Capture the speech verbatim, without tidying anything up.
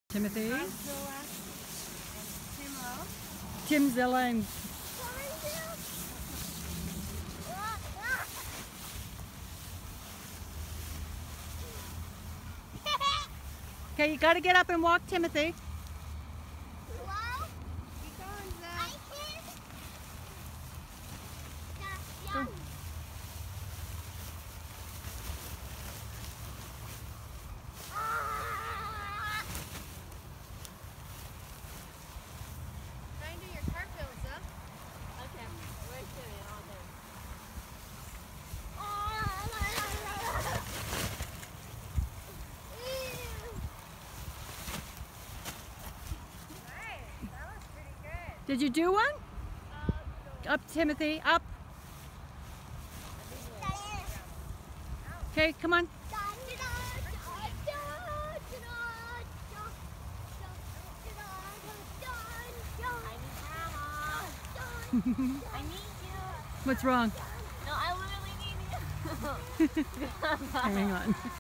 Timothy, Godzilla, and Timzilla, and okay, you got to get up and walk, Timothy. Hello? Keep going, Zach. Go. Try and do your cartwheels, Zach. Okay, wait a minute, all done. Nice, that was pretty good. Did you do one? Uh, Up, Timothy, up. Okay, come on. I need you. What's wrong? No, I literally need you. Hang on.